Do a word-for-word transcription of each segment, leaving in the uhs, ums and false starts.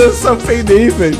dançar Payday, velho.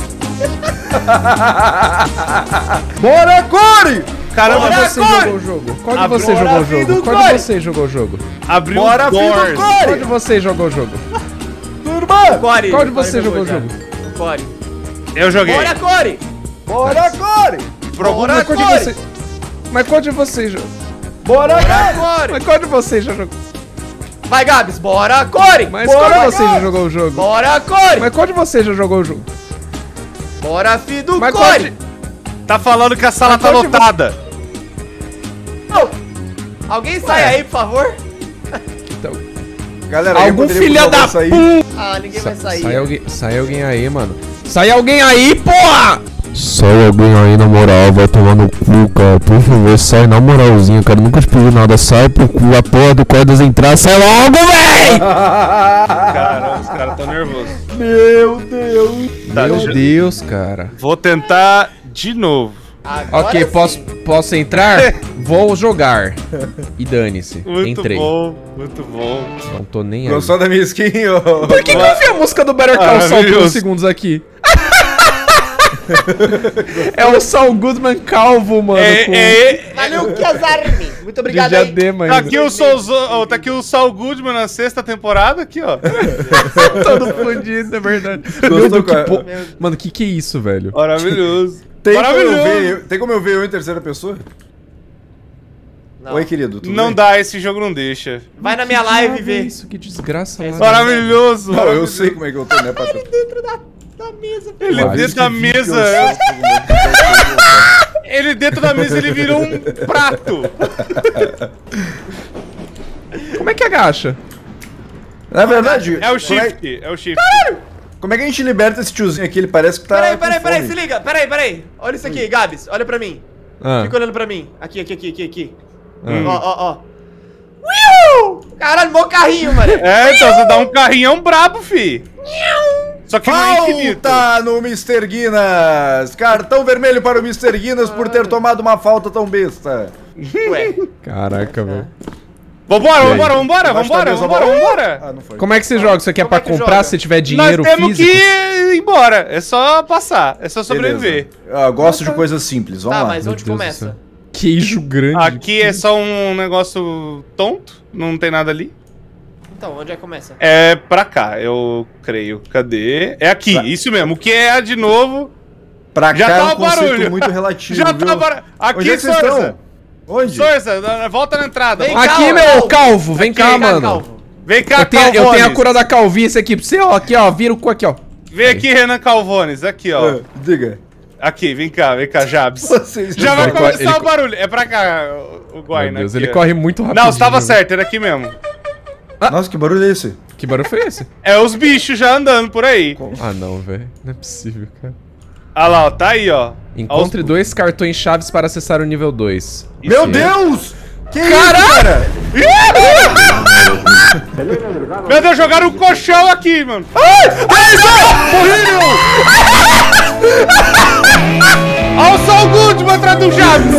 Bora, Core! Caramba, Bora, você Core! jogou o jogo. Qual de Abriu você a jogou o fim jogo? do Qual de Core! você jogou o jogo? Abriu Bora, o fim do Doors. Core! Qual de você jogou o jogo? Turma! Core. Qual de Core você jogou o já. jogo? Core. Eu joguei. Bora, Core! Bora, Core! Bora, Mas qual de Core! você... Mas qual de vocês jogou? Bora, Bora, Core! Core! Mas qual de vocês já jogou? Vai, Gabs, bora, Core! Mas Bora, qual de vocês Core! já jogou o jogo? Bora, Core! Mas qual de vocês já jogou o jogo? Bora, filho do Mas qual Core! de... Tá falando que a sala Mas tá qual de vo- lotada. Não. Alguém sai aí, por favor. Então... Galera, alguém Algum poderia, filho por da favor, sair? puta! Ah, ninguém vai Sa- sair. Sai alguém, sai alguém aí, mano. Sai alguém aí, porra! Sai alguém aí na moral, vai tomar no cu, cara. Por favor, sai na moralzinha, cara. Nunca te pedi nada. Sai pro cu, a porra do Cordas entrar. Sai logo, véi! Caramba, os caras tão nervosos. Meu Deus! Tá, Meu deixa eu- Deus, cara. Vou tentar de novo. Agora Ok, sim. posso, posso entrar? Vou jogar. E dane-se. Muito Entrei. bom, muito bom. Não tô nem aí. Gostou da minha skin, ô? Por que, que eu vi a música do Better Call Saul por Maravilhoso. uns segundos aqui? É o Saul Goodman calvo, mano. É, com é, Valeu, Kiazarmi. Muito de obrigado aí. diadema tá ainda. aqui o Saul, oh, tá aqui o Saul Goodman na sexta temporada, aqui, ó. Todo fudido, é verdade. Gostou, Meu Deus, que cara? po... Mano, que que é isso, velho? Maravilhoso. Tem como, eu Maravilhoso. ver, eu- tem como eu ver eu em terceira pessoa? Não. Oi, querido, tudo Não bem? dá, esse jogo não deixa. Vai na minha live e vê. Isso, que desgraça lá. Maravilhoso. Não, eu maravilhoso. sei como é que eu tô, né, patrão? Dentro da, da mesa. Ele Claro, dentro isso da que vídeo mesa. eu eu- faço, como é que eu tô. Ele dentro da mesa, ele virou um prato. Como é que agacha? Na verdade, É o como shift, é o shift. Como é que a gente liberta esse tiozinho aqui? Ele parece que tá. Peraí, com peraí, peraí, fome. se liga. Peraí, peraí. Olha isso aqui, Gabs. Olha pra mim. Ah, Fica olhando pra mim. Aqui, aqui, aqui, aqui, aqui. Hum. Ó, ó, ó. Uiu! Caralho, mó carrinho, mano. É, então você dá um carrinhão brabo, fi. Só que não é infinito. Falta no mister Guinness! Cartão vermelho para o mister Guinness por ter tomado uma falta tão besta. Ué. Caraca, velho. Vambora, E aí? vambora, vambora, Embaixo da vambora, mesa, vambora, bora. vambora. Ah, não foi. Como é que você joga? Isso aqui é Como pra é que comprar joga? se tiver dinheiro Nós temos físico? que ir embora. É só passar, é só sobreviver. Beleza. Ah, gosto de coisas simples, vamos Tá, lá. mas Meu onde Deus do começa? céu. Queijo grande. Aqui é só um negócio tonto, não tem nada ali. Então, onde é que começa? É pra cá, eu creio. Cadê? É aqui, Pra- isso mesmo. O que é de novo? Pra Já cá tá é um o conceito barulho. muito relativo, Já viu? tá bara... Onde Aqui, é que vocês Sorza. estão? Onde? Sorza, volta na entrada. Vem volta- cá, Aqui, ó, meu calvo. calvo, vem cá, Vem cá, mano. calvo. Vem cá, Eu tenho, eu Calvones. tenho a cura da calvície aqui pra você, ó. Aqui, ó. Vira o cu aqui, ó. Vem aqui, Renan Calvones. Aqui, ó. Ah, diga. Aqui, vem cá, vem cá, Jabs. Vocês Já vai Ele co- começar ele o co- barulho. É pra cá, o, o Guaina. Meu Deus, aqui, ele ó. corre muito rápido. Não, estava certo, era aqui mesmo. Nossa, que barulho é esse? Que barulho foi esse? É os bichos já andando por aí. Ah, não, velho. Não é possível, cara. Olha lá, ó, tá aí, ó. Encontre Aos- dois cartões chaves para acessar o nível dois. Meu Isso. Deus! Que Caralho! isso, cara? Meu Deus, jogaram um colchão aqui, mano. Olha o Saul Goodman atrás do Jabs.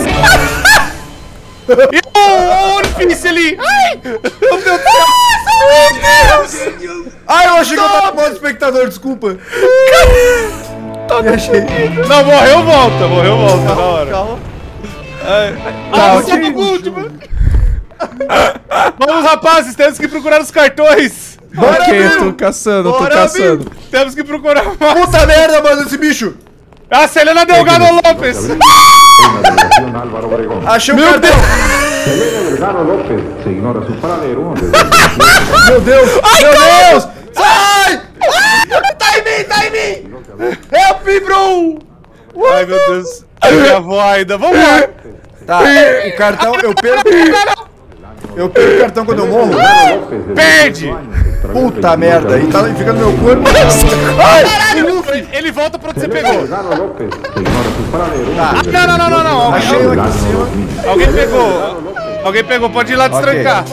E o o One Piece ali. Ai! Meu Deus do céu. Meu Deus. Ai, eu achei que eu tava com modo espectador, desculpa. Me achei. Não, morreu, volta. Morreu, volta na hora. Calma. Ah, o Saul Goodman. Vamos, rapazes, temos que procurar os cartões. Bora, Ok, eu meu! tô caçando, eu tô Bora, caçando. Temos que procurar mais. Puta merda, mano, esse bicho! A Selena Delgado Lopes. Álvaro Obregón. Achei um Meu cartão! Selena Delgado López se ignora su paradero. Meu Deus! Meu Deus! Sai! Tá em mim, tá em mim! Help me, bro! Ai, meu Deus. A minha avó ainda. Vamos lá. Tá, o cartão, eu perco. Eu perco o cartão quando eu morro. Perde. Puta merda, e tá, fica no meu corpo. Ai! Caralho, ele volta pra onde você pegou. Delgado López se ignora su paradero. Não, não, não, não, não. Alguém, Achei um aqui em cima. alguém pegou. Alguém pegou, pode ir lá destrancar.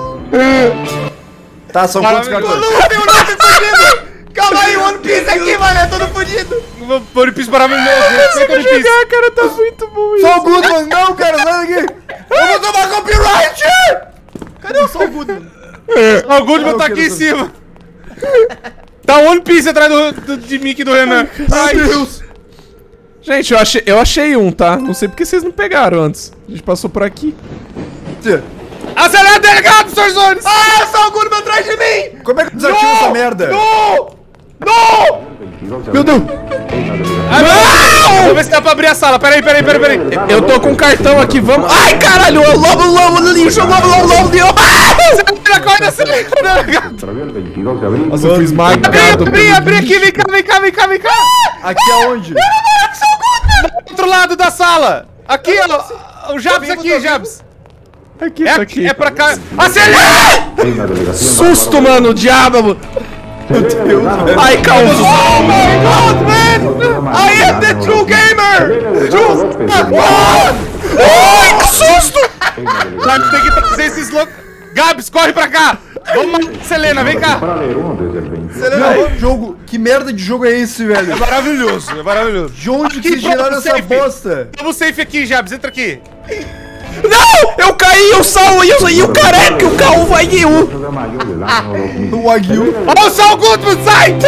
Tá, são quantos Maravilhoso. cartões? Tem um Luffy fudido! Calma aí, One Piece aqui, mano, é todo fudido! One Piece maravilhoso. Respeita One Piece. Jogar, cara, tá muito bom isso. Só o Goodman, não, cara, sai daqui! Eu vou tomar copyright! Cadê o Saul Goodman? O Goodman Eu tá quero aqui em saber. cima. Tá One Piece atrás do, do, de mim aqui do Renan. Ai, Meu Deus. Gente, eu achei, eu achei um, tá? Não sei porque vocês não pegaram antes. A gente passou por aqui. Acelera, delegado, senhor Zones! Ah, só o Goodman atrás de mim! Como é que desativa essa merda? Não! Não! Meu Deus. Ah, não! Vou ver se dá pra abrir a sala. Peraí, peraí, peraí, peraí. Eu tô com um cartão aqui, vamos. Ai, caralho! Lobo, lobo, lixo, lobo, lobo, lobo, Deus! Acelera, corda, acelera, delegado. Nossa, eu fui Abri, esmagado. abri, abri aqui, vem cá, vem cá, vem cá, vem cá. Aqui aonde? Do outro lado da sala. Aqui, ó. O Jabs aqui, Jabs. Aqui, É, isso aqui. é pra cá. Acelera! Susto, mano, diabo! Meu Deus. Ai, calma! Oh my god, man! I am the true gamer! Just Ai, que susto! Sabe, tem que trazer esses loucos. Gabs, corre pra cá! Vamos, Selena, vem cá! Meu, jogo. Que merda de jogo é esse, velho? É maravilhoso, é maravilhoso. De onde que Aqui, vocês tiraram pronto, essa safe. bosta? Vamos safe aqui, Jabs, entra aqui. Não! Eu caí, eu salvo e eu, e o careca, o carro vai e eu. O Wagyu. Ó, o Saul Goodman, sai!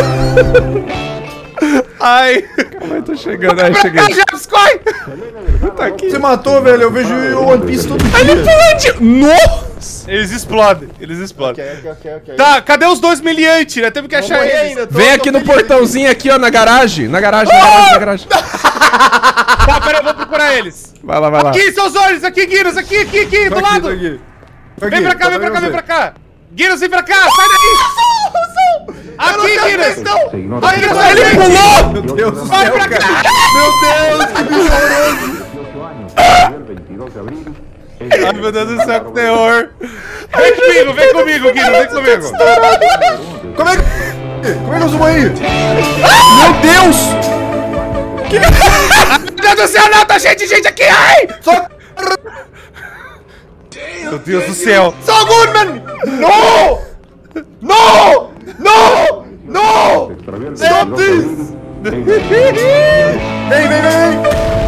Ai. Ai, tô chegando, ai, Pra cheguei. cá, Jabs, corre! Tá aqui. Você matou, velho. Eu vejo o One Piece todo Ele dia. pulou. Nossa! Eles explodem, eles explodem. Ok, ok, ok. Tá, cadê os dois meliantes, né? Temos que achar Morri eles. ainda, tô- Vem tô aqui no feliz. portãozinho aqui, ó, na garagem. Na garagem, na garagem, na garagem. Tá, peraí, eu vou procurar eles. Vai lá, vai lá. Aqui, seus olhos, aqui, Guinness, aqui, aqui, aqui, do Aqui, lado. aqui. Vem pra cá, vem pra cá, vem pra cá. Guinness, vem pra cá, sai daí. Aqui, Guinness. Aqui, Ele Guinness. pulou! Meu Deus do Vai céu, pra cara. cá. Meu Deus, que bicho horroroso. Ai, meu Deus do céu, que terror. Vem comigo, vem comigo, Guinness, vem comigo. Como é que... Como é que eu subo aí? Meu Deus! Meu Deus do céu, não, tá cheio de gente aqui, ai. Só... Meu Deus do céu. Saul Goodman. No! No! No! No! Stop this! Vem, vem, vem, vem.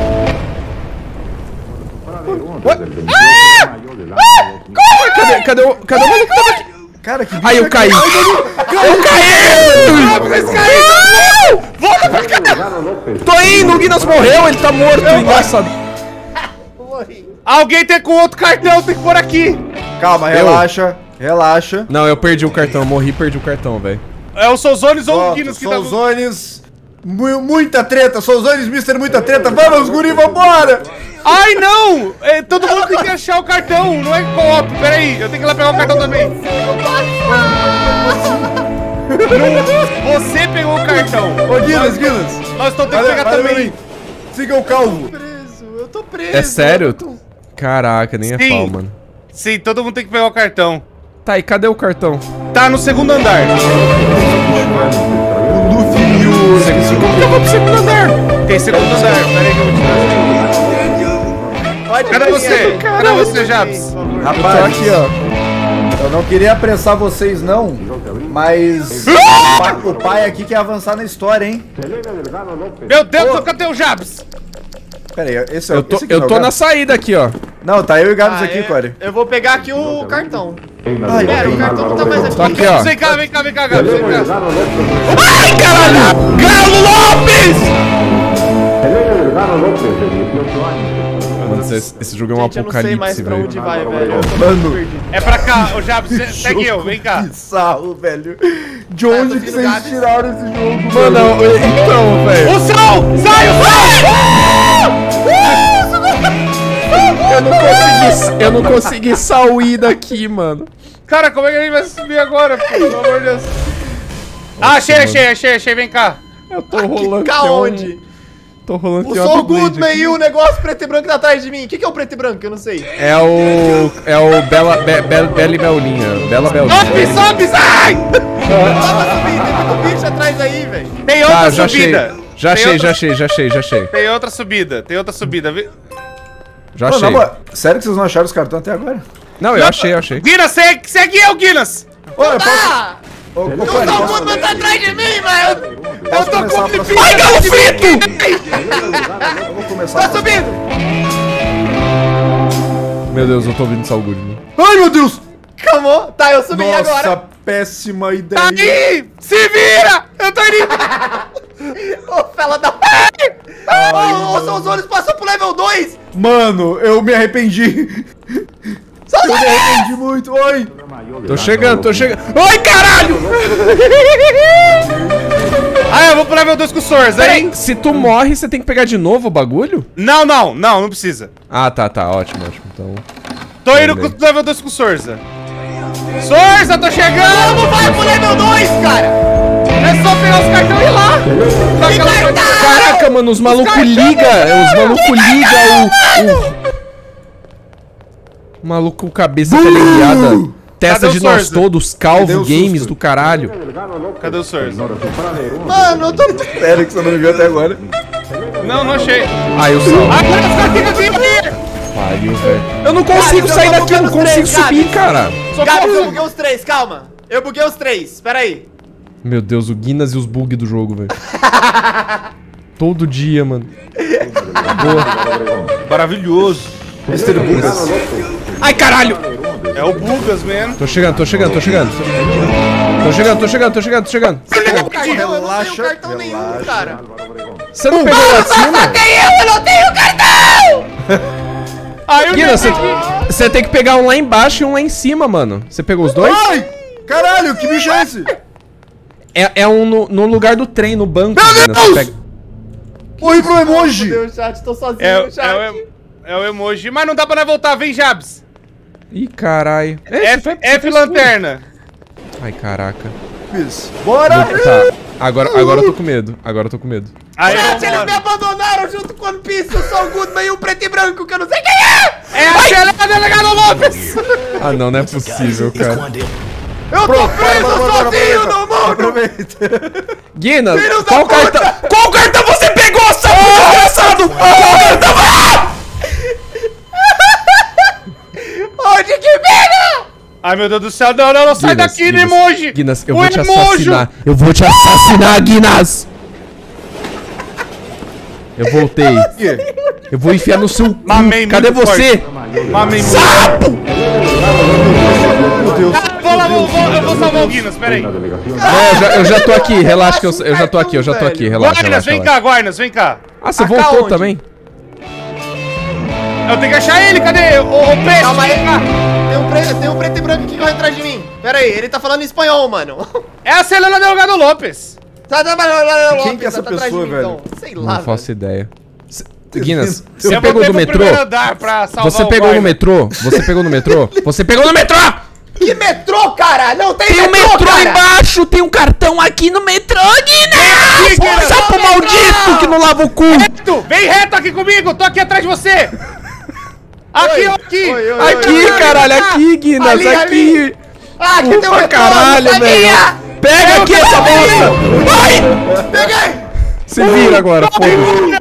Cadê, cadê o, cadê o maluco que tava aqui? Cara, que bicho Ai, eu é caí. que- Eu caí! Vocês caíram! Volta pra cá! Tô indo, o Guinness morreu, ele tá morto, engraçado. Alguém tem com outro cartão, tem que pôr aqui. Calma, relaxa. Relaxa. Não, eu perdi o cartão, morri e perdi o cartão, velho. É o Souzones ou Ó, o Guinness que tá... Souzones. Mu muita treta. Souzones, mister Muita Treta. Vamos, guri, vambora. Ai, não! É, todo mundo tem que achar o cartão, não é co-op. Pera aí, eu tenho que ir lá pegar o cartão também. Não, você pegou o cartão. Ô, Guinness, Guinness. Nós estamos tendo que Olha, pegar olha também. pra mim. Siga o calvo. Preso, eu tô preso. É sério? Caraca, nem é Sim. pau, mano. Sim, todo mundo tem que pegar o cartão. Tá, e cadê o cartão? Tá no segundo andar. O Luffy e o... Eu vou pro segundo andar. Tem segundo andar, pera aí que eu vou te dar. Cadê você? Cadê você, Jabs? Rapaz, Tô aqui, ó. eu não queria apressar vocês, não. Mas... o pai- o pai aqui quer avançar na história, hein? Meu Deus, cadê o Jabs? Pera aí, esse é o... Eu tô, esse aqui não é eu o tô na Gabs? saída aqui, ó. Não, tá eu e o Gabs Ah, aqui, é? Corey. Eu vou pegar aqui o cartão. Ai, Pera, o cartão não tá mais Tô aqui. aqui, ó. Vem cá, vem cá, vem cá, Gabs, vem cá. Ai, caralho! Galo Lopes! Mano, esse, esse jogo é um Gente, eu não sei mais apocalipse, pra velho. onde vai, velho. Eu tô Mano. perdido. É pra cá, o Jabs, se- segue eu, vem cá. Que sarro, velho. De onde tô que vindo vocês Gabs. tiraram esse jogo, Mano, eu- então, velho. O sol! Sai, o Eu não consegui, eu não consegui sair daqui, mano. Cara, como é que a gente vai subir agora, pô? Pelo amor de Deus. Ah, achei, achei, achei, achei, vem cá. Eu tô rolando Cá aqui um- onde? Tô rolando O aqui uma Saul Beyblade Goodman aqui. e o negócio preto e branco tá atrás de mim. O que, que é o preto e branco? Eu não sei. É o... É o Bela... Be, Be, Bela e Belinha. Bela Belinha. Sobe, sobe, sai! Tava subindo, tem muito bicho atrás aí, velho. Tem outra Tá, já achei. subida. Já Tem achei, outra- já achei, já achei, já achei. Tem outra subida, tem outra subida. Vi- Já Mano, na achei. moral, sério que vocês não acharam os cartões até agora? Não, eu achei, eu achei. Guinness, segue, segue eu, Guinness! Olha, posso... Ah! Ô, ô, O Corey, Saul posso... Goodman tá atrás de mim, velho. posso Eu tô começar com a próxima- pipi. Ai, galo frito! Eu vou começar Tá a- subindo. Meu Deus, eu tô ouvindo Saul Goodman. Ai, meu Deus! Calma. Tá, eu subi Nossa, agora. péssima ideia. Aí! Se vira! Eu tô indo! Ô, fela da... Ô, ô, seus olhos passou pro level dois! Mano, eu me arrependi. Eu me arrependi muito. Oi. Tô chegando, tô chegando. Oi, caralho! Ah, eu vou pro level dois com o Sorza, Peraí, hein? se tu morre, você tem que pegar de novo o bagulho? Não, não, não, não precisa. Ah, tá, tá, ótimo, ótimo. Então. Tô indo Bem, com o level dois com o Sorza. Sorza, tô chegando! Vamos, vai pro level dois, cara! É só pegar os cartões e ir lá! Que cartão? Caraca, mano, os malucos ligam. Os malucos ligam o, o. O maluco cabeça teleguiada. Testa Cadê de o nós Sorza? todos, calvo, Cadê o games susto? do caralho. Cadê o Sorza? Mano, eu tô... Espera que você não me viu até agora. Não, não achei. Ai, eu salvo. Agora os caras ficam aqui! Pariu, velho. Eu não consigo Cara, sair eu tô daqui, eu não bugando os consigo três, subir, Gabi. cara. Gabi, eu buguei os três, calma. Eu buguei os três, pera aí. Meu Deus, o Guinness e os bugs do jogo, velho. Todo dia, mano. Boa. Maravilhoso. mister Bugas. Ai, caralho! É o Bugas, mano. Tô chegando, tô chegando, tô chegando. Tô chegando, tô chegando, tô chegando, tô chegando. Eu não tenho cartão, eu não tenho Relaxa, cartão nenhum, relaxa. cara. Você não pegou lá de cima? Nem eu, eu não tenho cartão! Aí o Guinness, Neto você, aqui. você tem que pegar um lá embaixo e um lá em cima, mano. Você pegou os dois? Ai! Caralho, que bicho é esse? É, é um no, no lugar do trem, no banco. Meu Guinness, Deus! você pega- Oi pro emoji. Meu Deus, chat, tô sozinho É, no chat. é, o, em- é o emoji. Mas não dá pra nós voltar, vem, Jabs. Ih, caralho. É, você F, foi- você F foi lanterna. escuro. Ai, caraca. Bora! Tá, agora, agora eu tô com medo. Agora eu tô com medo. Aí, Chat, eles me vambora. abandonaram junto com o One Piece, eu sou o Goodman e o preto e branco, que eu não sei quem é! É a Xelena Delegado Lopes. Ah, não, não é possível, cara. Eu tô preso sozinho no mundo! Aproveita. Guinness, Filhos da qual puta! cartão? Qual cartão você pegou, seu desgraçado? Qual cartão? Onde que pega? Ai, meu Deus do céu. Não, não, não. Sai Guinness, daqui, Guinness, emoji. Guinness, eu O vou te emoji. assassinar. Eu vou te assassinar, Guinness. Eu voltei. Eu vou enfiar no seu cu. Mamei Cadê muito você? Mamei muito. Sapo! Meu Deus. Vou lá, vou, vou, eu vou salvar o Guinness, pera aí. Não, eu já, eu já tô aqui, relaxa que eu, eu já tô aqui, eu já tô aqui, relaxa, Guarnas, relaxa, vem relaxa. cá, Guarnas, vem cá. Ah, você Cá voltou onde? também? Eu tenho que achar ele, cadê? O, o peixe. Calma aí. Vem cá. Tem um, preto, tem um preto e branco aqui correndo atrás de mim. Pera aí, ele tá falando em espanhol, mano. É a Xelena Delgado Lopes. Tá trabalhando. Quem que é essa pessoa, velho? Sei lá, Não faço ideia. Cê- Guinness, Eu você Eu pegou voltei do pro metrô? primeiro andar pra salvar Você o pegou no guarda. metrô? Você pegou no metrô? Você pegou no metrô! Que metrô, cara? Não tem, Tem um metrô, metrô cara. embaixo, tem um cartão aqui no metrô, Guinness! Aqui, Guinness. Sapo maldito que não lava o cu! Reto, vem reto aqui comigo, tô aqui atrás de você. Aqui, Oi. aqui. Oi, oi, Aqui, oi, caralho, aqui, Guinness, Ali, aqui! Ah, aqui tem um Puta metrô. caralho, não sabia. velho! Pega aqui essa bosta! Vai! Peguei. Se vira agora, foda-se.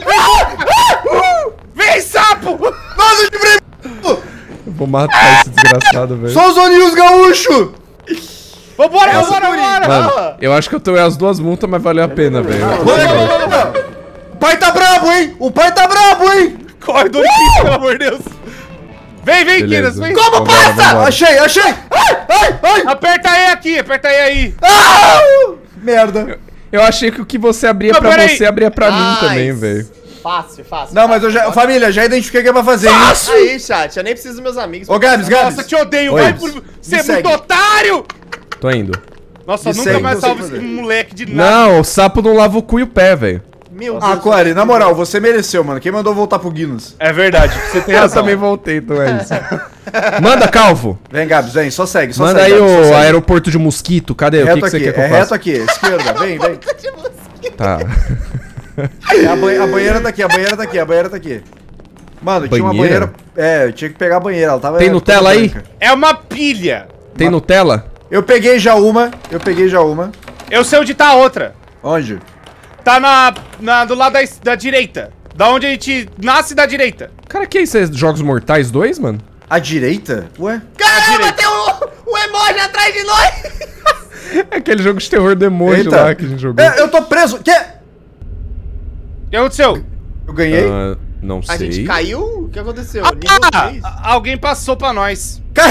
Vem, sapo. Nossa, de breve. Eu vou matar esse desgraçado, velho. Só os olhinhos gaúcho. Vambora, vambora, vambora. Mano, eu acho que eu tomei as duas multas, mas valeu a pena, velho. O pai tá brabo, hein? O pai tá brabo, hein? Corre do Olímpio, pelo amor de Deus. Vem, vem, Kiras, Beleza. vem. Como Vambora, passa? vambora. Achei, achei. Ai, ai, ai. Aperta E aqui, aperta E aí. Ah! Merda. Eu achei que o que você abria Não, pra peraí. você, abria pra mim Nice. também, velho. Fácil, fácil. Não, mas eu já... Família, já identifiquei o que é pra fazer, hein? Aí, chat, eu nem preciso dos meus amigos. Ô, Gabs, Gabs. Nossa, te odeio, Oi. vai por ser muito segue. otário. Tô indo. Nossa, Me nunca segue, mais não sei salvo fazer. esse moleque de nada. Não, o sapo não lava o cu e o pé, velho. Meu Deus. Ah, Core, na moral, você mereceu, mano. Quem mandou voltar pro Guinness? É verdade, você tem Eu razão. também voltei, então é isso. Manda, Calvo. Vem, Gabs, vem. Só segue, só Manda segue. aí Gabs, só o segue. aeroporto de mosquito. Cadê? O que, Reto que você aqui, quer que eu é faça? reto aqui. Esquerda, vem, vem. Tá. É a, banhe- a banheira tá aqui, a banheira tá aqui, a banheira tá aqui. Mano, tinha uma Banheira? banheira... É, eu tinha que pegar a banheira, ela tava... Tem Nutella aí? branca. É uma pilha. Tem Nutella? Eu peguei já uma, eu peguei já uma. Eu sei onde tá a outra. Onde? Tá na, na do lado da, es- da direita. Da onde a gente nasce da direita. Cara, que é isso? É Jogos Mortais dois, mano? A direita? Ué? Caramba, tem o, o emoji atrás de nós. É aquele jogo de terror do emoji Eita. lá que a gente jogou. É, eu tô preso! Que? O que aconteceu? Eu ganhei? Ah, não A sei. gente caiu? O que aconteceu? Ah, Nível três? alguém passou pra nós. Carrega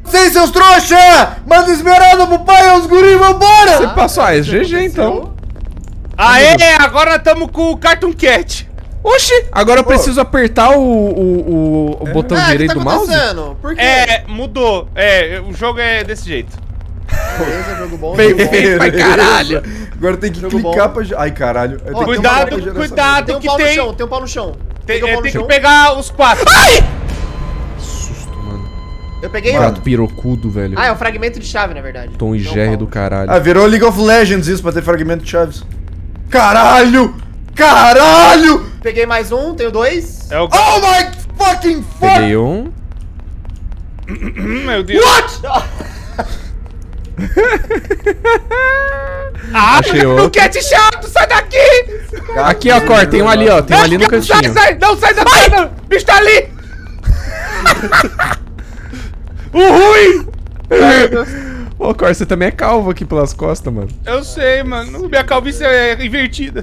Vocês, seus trouxa! Manda esmeralda pro pai, os guri, vambora! Você passou, ah, é G G então. Aê, agora tamo com o Cartoon Cat. Oxi, agora eu preciso apertar o, o, o, o botão É, o que direito tá do mouse? acontecendo? Por quê? É, mudou. É, o jogo é desse jeito. Beleza, jogo bom, Bem jogo bom. feito, pra caralho. Agora tem que Jogo clicar bom. pra... Ai, caralho. Eu tenho que Cuidado, tomar pra cuidado. Tem um que pau no tem- chão, tem um pau no chão. Tem, Peguei um é, pau no tem que chão. pegar os quatro. Susto, mano. Eu peguei um. Gato pirocudo, velho. Ah, é um fragmento de chave, na verdade. Tom e Não, Jerry pau. do caralho. Ah, virou League of Legends isso, pra ter fragmento de chaves. Caralho! Caralho! Peguei mais um, tenho dois. É o Oh my fucking fuck! Peguei um. Meu Deus. What? Ah, Achei o outro. Cat chato, sai daqui! Aqui, ó, Cor, tem um ali, ó. Tem um ali no Não, sai, cantinho. sai, não, sai da tela! O bicho tá ali! O ruim! Ô, Cor, você também é calvo aqui pelas costas, mano. Eu sei, mano. Minha calvície é invertida.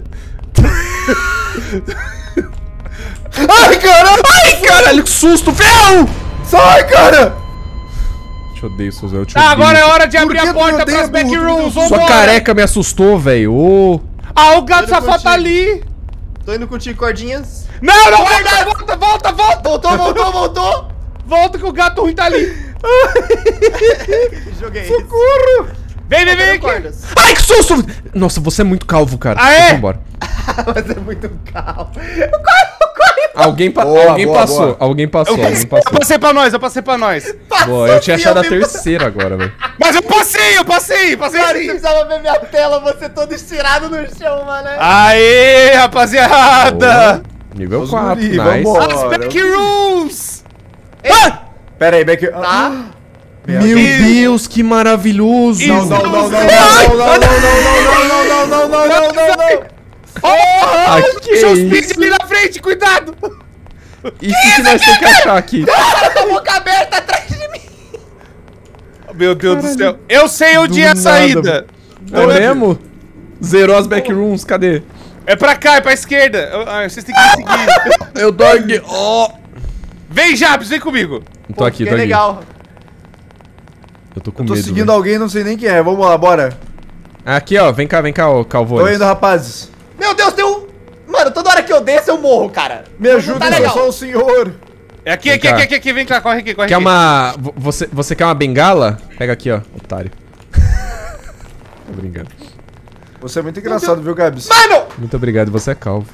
Ai, caralho! Ai, caralho, que susto, velho! Sai, cara! Te odeio, Suzão, eu te Tá, odeio. agora é hora de Por abrir que a tu porta odeia, pras burro? Tu backrooms. não- Sua Vambora! careca me assustou, velho. Ô. Ah, o gato Tô safado tá contigo. ali! Tô indo contigo, cordinhas. Não, não, volta, volta, volta, volta! Voltou, voltou, voltou. Volta que o gato ruim tá ali! Joguei. Socorro! Vem, vem, vem Tenho aqui! cordas. Ai, que susto! Nossa, você é muito calvo, cara. Ah, é? Deixa eu ir embora. Mas é muito calmo. Alguém, pa Boa, alguém boa, passou, boa. alguém passou, alguém Eu passou. passei pra nós, eu passei pra nós. Boa, eu tinha achado a eu vi- terceira agora, velho. Mas eu passei, eu passei, passei Cara, você sim. precisava ver minha tela, você todo estirado no chão, mano. Aê, rapaziada! Nível Os quatro, guri, nice. vambora. As backrooms! Pera aí, back... Tá? Meu Deus, que maravilhoso! Não, não, não, não, não, não, não, não, não, não, não, não, não, não, não, não. Ah, que Seus isso? pins ali na frente, cuidado! E o que, que nós temos que achar aqui? Com a boca aberta atrás de mim. Meu Deus do céu. Eu sei onde Do é a nada, saída. É mesmo? Zerou as backrooms, cadê? É pra cá, é pra esquerda. Ah, vocês têm que me seguir. Eu dog. Ó. Vem, Jabs, vem comigo. Tô aqui, Que tô aqui. legal. Eu tô com Tô medo. seguindo velho. alguém, não sei nem quem é. Vamos lá, bora. Aqui, ó. Vem cá, vem cá, ó, Tô Calvones. indo, rapazes. Meu Deus, tem um... Mano, toda hora que eu desço eu morro, cara. Me Não ajuda, tá eu legal. sou o senhor. É aqui, Vem aqui, cá. aqui, aqui, aqui, vem cá, corre aqui, corre Quer aqui. uma... vo- Você, você quer uma bengala? Pega aqui, ó, otário. Tô brincando. Você é muito engraçado, viu, Gabs? Mano! Muito obrigado, você é calvo.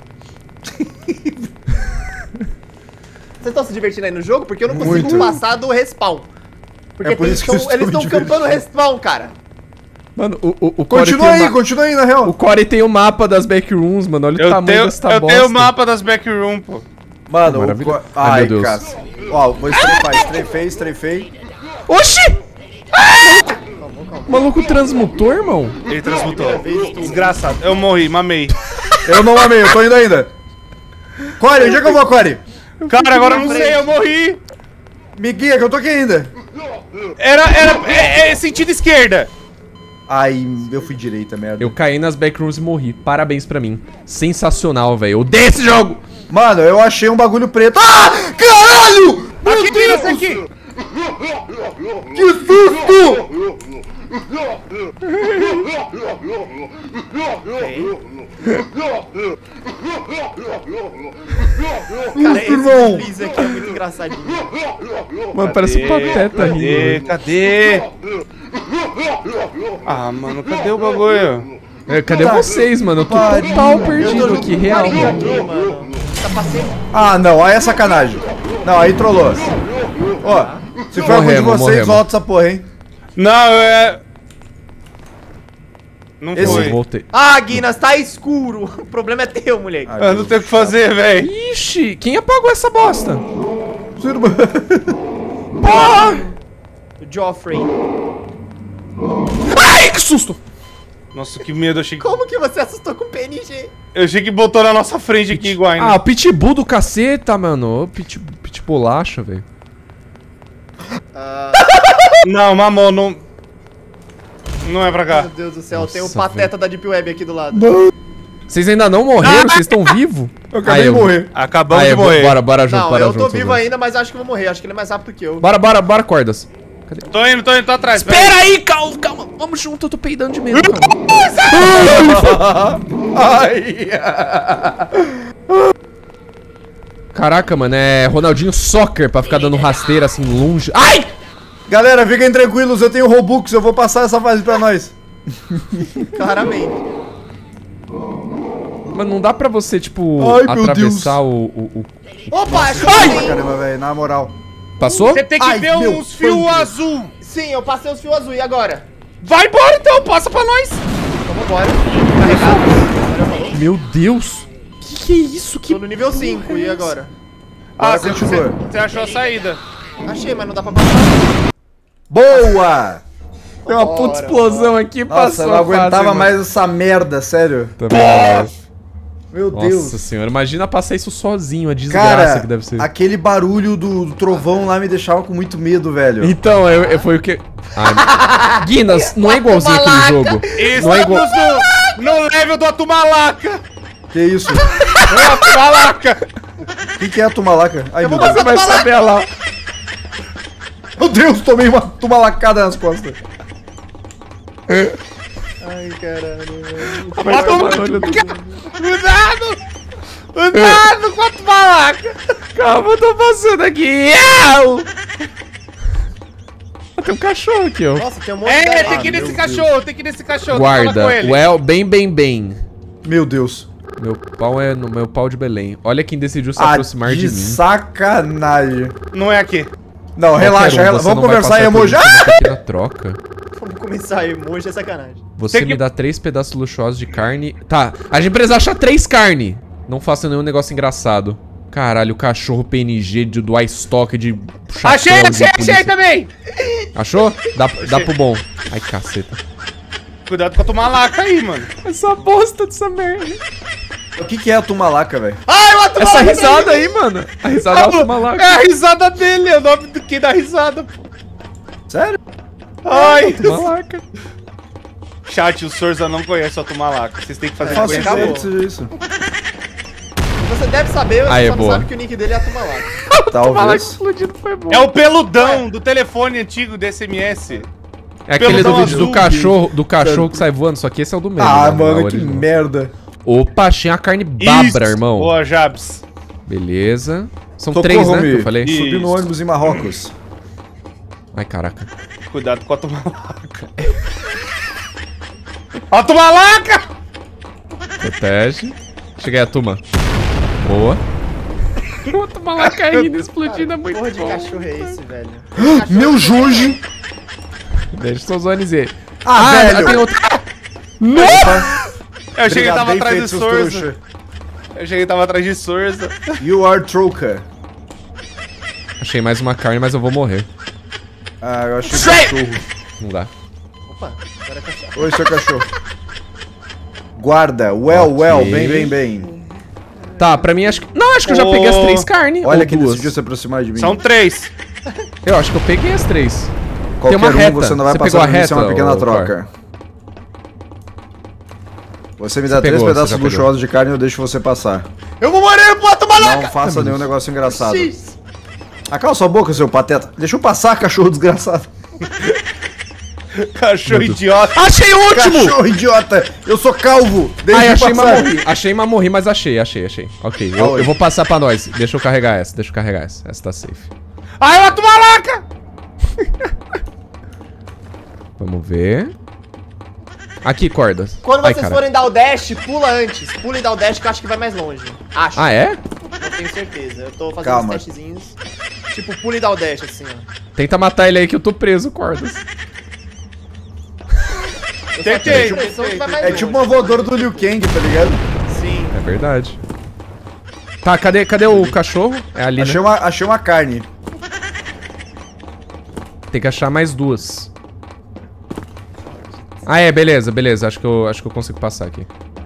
Vocês estão se divertindo aí no jogo? Porque eu não consigo Muito. passar do respawn. Porque É por tem- isso que eu tão- estou eles me estão campando o divertindo. respawn, cara. Mano, o, o, o Core Continua tem aí, uma- continua aí, na O real. Core tem o mapa das backrooms, mano. Olha o Eu tamanho tenho, dessa eu bosta. tenho o mapa das backrooms, pô. Mano, o... Maravilha. co- Ai, Ai, meu Deus. caça. Ó, vou estrefar, estrefei, estrefei. Oxi! Maluco transmutou, irmão? Ele transmutou. Desgraçado. Eu morri, mamei. Eu não amei, eu tô indo ainda. Core, onde é que eu vou, Core? Cara, agora eu não sei, eu morri. Me guia, que eu tô aqui ainda. Era, era, é, é sentido esquerda. Ai, eu fui direita, merda. Eu caí nas backrooms e morri. Parabéns pra mim. Sensacional, velho. Eu odeio esse jogo! Mano, eu achei um bagulho preto. Ah! Caralho! Aqui, vira esse aqui. Que susto! Cara, Susto, irmão! esse deslize aqui é muito engraçadinho. Mano, parece um pateta Cadê? rindo. Cadê? Ah, mano, cadê o bagulho? É, cadê Tá, vocês, mano? Eu tô pariu. total Eu tô perdido junto aqui, com real, carinha mano. aqui, mano. Tá passei. Ah, não, aí é sacanagem. Não, aí trollou. Ó, se for algum de Morremos, vocês, morremos. volta essa porra, hein? Não, é... Não Esse- foi. Voltei. Ah, Guinness, tá escuro. O problema é teu, moleque. Ah, Eu não tenho o que fazer, velho. Ixi, quem apagou essa bosta? Sua irmã. Joffrey. Ai, que susto! Nossa, que medo, eu achei que... Como que você assustou com o P N G? Eu achei que botou na nossa frente aqui igual ainda. Ah, o pitbull do caceta, mano. O pit, pit bolacha, velho. Não, mamou, não... Não é pra cá. Meu Deus do céu, Nossa, tem um pateta da Deep Web aqui do lado. Vocês ainda não morreram? Vocês estão vivos? Eu acabei de morrer. Acabamos Aí, de morrer. bora, bora junto, Não, bora eu junto. tô vivo velho. ainda, mas acho que vou morrer. Acho que ele é mais rápido que eu. Bora, bora, bora, cordas. Cadê? Tô indo, tô indo, tô atrás. Espera aí, calma, calma. Vamos junto, eu tô peidando de medo, calma. Ai. Caraca, mano, é Ronaldinho Soccer pra ficar dando rasteira assim longe. Ai! Galera, fiquem tranquilos, eu tenho Robux, eu vou passar essa fase pra nós. Claramente. Mano, não dá pra você, tipo, Ai, meu atravessar o, o, o... Opa, acho que Ai! sim. Caramba, velho, na moral. Passou? Você tem que Ai, ver meu uns fios pâncreas. azul. Sim, eu passei os fios azul, e agora? Vai embora então, passa pra nós. Então vambora. Carregado. Meu Deus. Que que é isso? Que Tô no nível cinco, e agora? Ah, Bora, você, continua. você, você achou a saída. Achei, mas não dá pra passar. Boa! Tem uma puta explosão aqui, Nossa, passou eu não a fase, aguentava mano. mais essa merda, sério. Também. Meu Nossa Deus. senhora, imagina passar isso sozinho, a desgraça Cara, que deve ser. aquele barulho do, do trovão lá me deixava com muito medo, velho. Então, eu, eu- foi o que... Ai, Guinness, não é igualzinho aquele jogo. Não é igual... Estamos no, no level do Atumalaca. Que isso? No Atumalaca. O que, que é a tumalaca? Ai, meu Você Deus. vai saber lá. Meu Deus, tomei uma tumalacada nas costas. Ai, caralho. Atumalaca. Cuidado. Cuidado com a Atumalaca. Calma, eu tô passando aqui. Au! Tem um cachorro aqui, ó. Nossa, tem um monte de É, areia. tem que ir meu nesse Deus. cachorro, tem que ir nesse cachorro. fala Guarda, com ele. well, bem, bem, bem. Meu Deus. Meu pau é no meu pau de Belém. Olha quem decidiu se Ah, aproximar de de mim. sacanagem. Não é aqui. Não, relaxa, Qualquer um, rela- você vamos não vai conversar em passar por emoji. isso, uma pequena troca. Vamos começar emoji, é sacanagem. Você Tem me que- dá três pedaços luxuosos de carne. Tá, a gente precisa achar três carne. Não faça nenhum negócio engraçado. Caralho, o cachorro P N G de, do iStock de chapéu Achei, de achei, polícia. achei também. Achou? Dá, dá pro bom. Ai, caceta. Cuidado com a Atumalaca aí, mano. Essa bosta dessa merda. O que, que é a tumalaca, velho? Ai, o Atumalaca! Essa risada aí, mano. A risada é uma malaca. É a risada dele, é o nome do que dá risada. pô. Sério? Ai, Malaca. chat, o Sorza não conhece o Atumalaca. Vocês têm que fazer Faço com ele. ideia acabou. que seja isso. Você deve saber, você Aí, só não boa. sabe que o nick dele é Atumalaca. Talvez. explodindo foi bom. É o peludão do telefone antigo do S M S. É aquele do peludão vídeo do azul. cachorro, do cachorro que sai voando, só que esse é o do meme. Ah, né? mano, Não é o que original. merda. Opa, achei a carne babra, Isso. irmão. Boa, Jabs. Beleza. São Socorro, três, né? Mi. Que eu falei. Ih. Subi no ônibus em Marrocos. Ai, caraca. Cuidado com a Atumalaca. Atumalaca! Protege. Cheguei a turma. Boa. O Tumala caindo, explodindo, é muito Porra de bom. cachorro é esse, velho? Meu Jorge. Deixa só zoar dizer. Ah, velho. tem outro. Eu cheguei e tava Bem atrás feito, de seus Sorza. trouxa. Eu cheguei e tava atrás de Sorza. You are troca. Achei mais uma carne, mas eu vou morrer. Ah, eu achei Sei. cachorro. Não dá. Opa, agora é cachorro. Oi, seu cachorro. Guarda. Well, Ok. well. Bem, bem, bem. Tá, pra mim acho que... Não, acho que eu já peguei as três carnes. Olha ou quem duas. decidiu se aproximar de mim. São três. Eu acho que eu peguei as três. Qualquer uma um, reta. você não vai Você passar pegou a por mim sem uma reta, pequena ô, troca. Você me dá Você três pegou, você pedaços já pegou. luxuosos de carne e eu deixo você passar. Eu vou morrer pro Atumalaca! Não faça nenhum negócio engraçado. X. Acala sua boca, seu pateta. Deixa eu passar, cachorro desgraçado. Cachorro idiota. Achei o último! Cachorro idiota! Eu sou calvo! Deixa Ai, eu achei, mas passar. morri. Achei, mas morri, mas achei, achei, achei. Ok, eu, Aonde? eu vou passar pra nós. Deixa eu carregar essa, deixa eu carregar essa. Essa tá safe. Ai, o Atumalaca! Vamos ver. Aqui, cordas. Quando Ai, vocês cara. forem dar o dash, pula antes. Pula e dá o dash que eu acho que vai mais longe. Acho. Ah, é? Não tenho certeza. Eu tô fazendo Calma. uns testezinhos. Tipo, pula e dá o dash, assim, ó. Tenta matar ele aí que eu tô preso, cordas. Eu Tentei, só tenho a impressão que vai mais É longe. tipo uma voadora do Liu Kang, tá ligado? Sim. É verdade. Tá, cadê, cadê o cachorro? É ali, Achei né? uma, achei uma carne. Tem que achar mais duas. Ah, é, beleza, beleza. Acho que eu, acho que eu consigo passar aqui.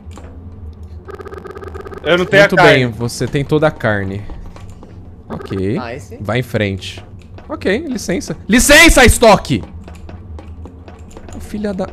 Eu não tenho Muito a carne. bem, você tem toda a carne. Ok. Nice. Vai em frente. Ok, licença. Licença, estoque! Ô, filha da...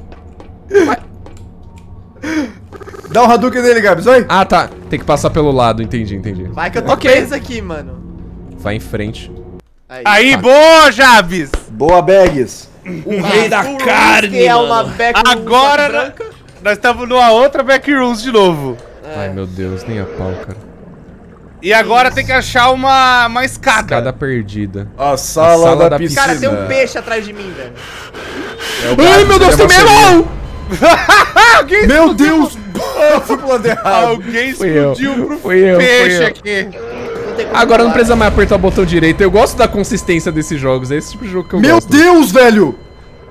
Dá um Hadouken nele, Gabs, vai! Ah, tá. Tem que passar pelo lado, entendi, entendi. Vai que eu tô Ok. preso aqui, mano. Vai em frente. Aí, Aí, boa, Jabs! Boa, Bags. O rei da Por carne, que é uma mano. backroom Agora branca. nós estamos numa outra backrooms de novo. Ai, meu Deus, nem a pau, cara. E agora tem que achar uma, uma escada. Escada perdida. A sala, A sala da, da piscina. Cara, tem um peixe atrás de mim, velho. É o Ai, gato, meu Deus, seria tem uma sereia. melão! Alguém Meu Deus! Eu fui pro lado errado. Alguém Fui eu, explodiu pro fui eu, fui peixe eu. aqui. Não tem como Agora não pular. precisa mais apertar o botão direito. Eu gosto da consistência desses jogos. É esse tipo de jogo que eu Meu gosto. Deus, velho!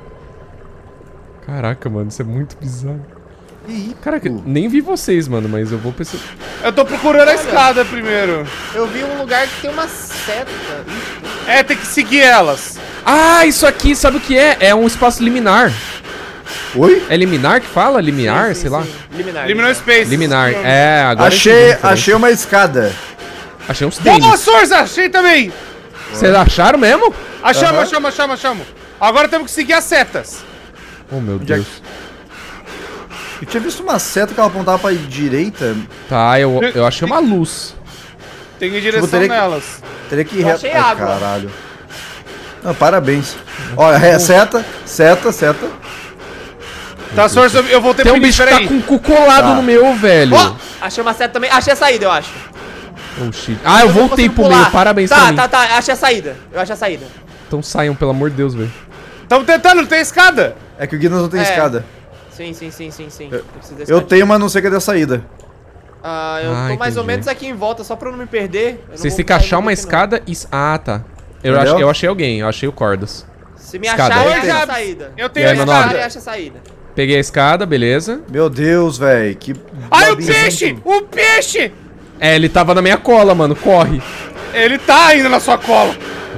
Caraca, mano, isso é muito bizarro. Caraca, nem vi vocês, mano, mas eu vou pensar. Eu tô procurando a escada primeiro. Eu vi um lugar que tem uma seta. É, tem que seguir elas. Ah, isso aqui, sabe o que é? É um espaço liminar. Oi? É liminar que fala? Limiar, Sim, sim, sei lá. sim. Liminar. Eliminou Space. Liminar. É, agora. eu Achei, entendi a diferença. achei uma escada. Achei uns Boa, tênis. Sorza! Achei também! Vocês acharam mesmo? Achamos, Aham. achamos, achamos, achamos. Agora temos que seguir as setas. Oh, meu Onde é Deus. Eu tinha visto uma seta que ela apontava pra direita. Tá, eu, eu achei uma luz. Tem que ir em direção teria que- nelas. Teria que ir Eu reto. achei Ai, água. caralho. Não, parabéns. Olha, é, seta, seta, seta. Tá, Sorza, eu voltei Tem um pro bicho início, que tá peraí. com o cu colado Tá. no meu, velho. Ó, achei uma seta também. Achei a saída, eu acho. Oh, shit. Ah, eu não voltei consigo pro pular. meio. Parabéns tá, pra mim. Tá, tá, tá. Achei a saída. Eu achei a saída. Então saiam, pelo amor de Deus, velho. Tamo tentando, não tem escada. É que o Guinness não tem É. escada. Sim, sim, sim, sim, sim. Eu, preciso desse Eu cadinho. tenho, mas não sei cadê a saída. Ah, eu Ah, tô mais ou entendi. menos aqui em volta, só pra eu não me perder. Eu não Vocês vou têm que sair achar uma daqui, não. escada e... Ah, tá. Eu, Entendeu? ach- eu achei alguém, eu achei o Cordas. Se me Escada. acharem, Oi, acha a Jabs. saída. Eu E tenho aí, a meu escada. nome? Acharem, acha a saída. Peguei a escada, beleza. Meu Deus, velho. Que. Ai, o labirinto. peixe! O peixe! É, ele tava na minha cola, mano. Corre. Ele tá ainda na sua cola.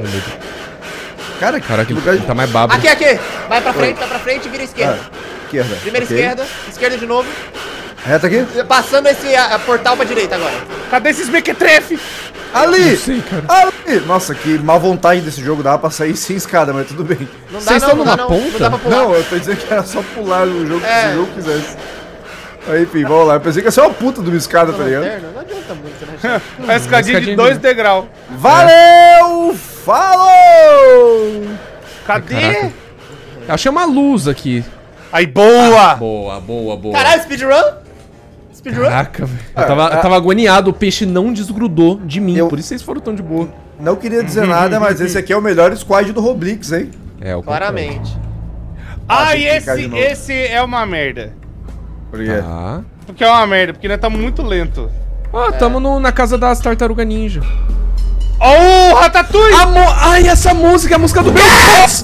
Cara, Caraca, que ele, lugar ele tá mais babo. Aqui, aqui. Vai pra frente, vai pra frente e vira esquerda. Ah, esquerda. Primeira ok. esquerda, esquerda de novo. Reta aqui? Passando esse a, a portal pra direita agora. Cadê esses mequetrefe? Ali! Não sei, cara. Ali! Nossa, que má vontade desse jogo. Dá pra sair sem escada, mas tudo bem. Não dá Vocês não, estão não dá numa não. Não ponta? dá pra pular. Não, eu tô dizendo que era só pular o jogo É. se o jogo quisesse. Aí, enfim, vamos lá. Eu pensei que ia ser uma puta de uma escada, tá ligado? Lanterna, não adianta muito, né, gente? A escadinha de escadinha dois de- degraus. Valeu! Falou! Cadê? Caraca. Eu achei uma luz aqui. Aí, boa! Boa, boa, boa. Caralho, speedrun? Speedrun? Caraca, velho. Eu tava, eu tava agoniado, o peixe não desgrudou de mim. Eu- Por isso vocês foram tão de boa. Não queria dizer nada, mas esse aqui é o melhor squad do Roblix, hein? É, eu Claramente. Ah, tem e que clicar de esse, novo. esse é uma merda. Por quê? Tá. Porque é uma merda, porque nós estamos muito lento. Ó, tamo no- na casa das tartarugas ninja. Ó, o Ratatouille! A mo- Ai, essa música é a música do meu Deus!